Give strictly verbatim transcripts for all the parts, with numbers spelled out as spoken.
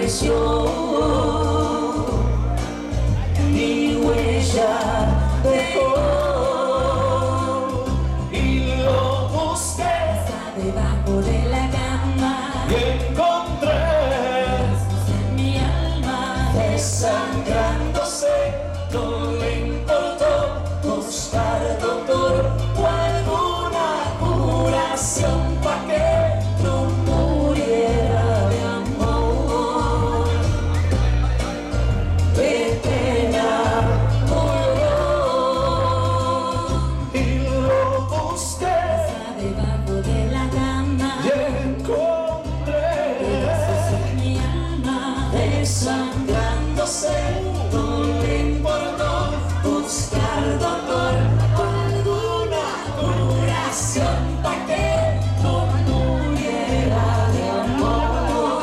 desapareció, ni huella dejó, y lo busqué hasta debajo de la cama y encontré en mi alma desangrándose. No le importó buscar doctor o alguna curación pa' que no muriera de amor. De pena murió y lo busqué hasta debajo de la cama y encontré pedazos en mi alma desangrándose. No le importó buscar doctor o alguna curación pa' que no muriera de amor.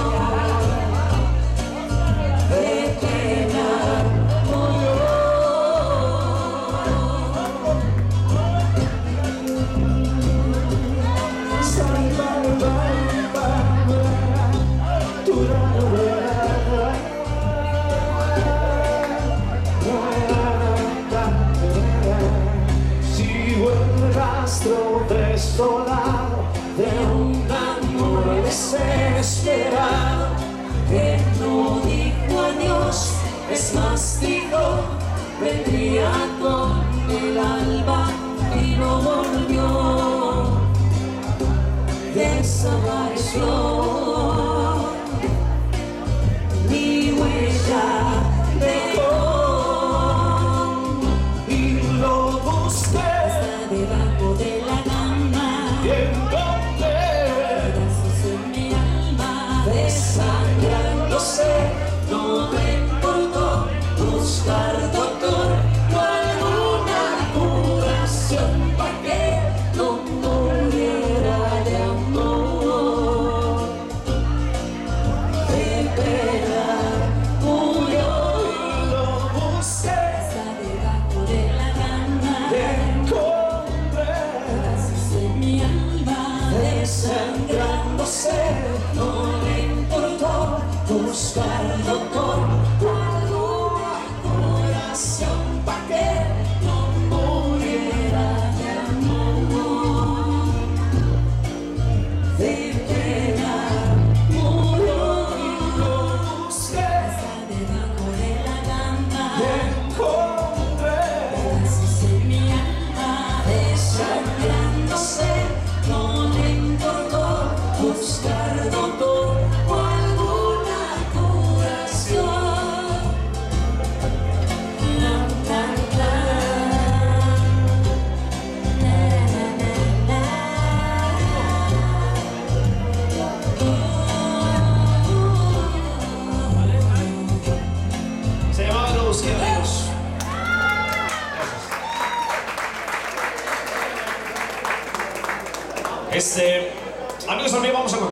De pena murió. Sigo el rastro desolado de un amor desesperado que no dijo adiós, es más dijo vendría con el alba y no volvió. Desapareció, ni huella dejó, y lo busqué hasta debajo de la cama y encontré pedazos en mi alma desangrándose. No me importó buscar doctor o alguna curación pa' que no muriera de amor. De pena murió y lo busqué hasta debajo de la cama y encontré pedazos en mi alma desangrándose. No le importó buscar doctor o alguna curación pa' que no muriera de amor. De pena murió y lo busqué hasta debajo de la cama y encontré pedazos en mi alma desangrándose. No le importó buscar doctor o alguna curación. La, la, la. Se llamaba Lo busqué, amigos. Este, amigos, también vamos a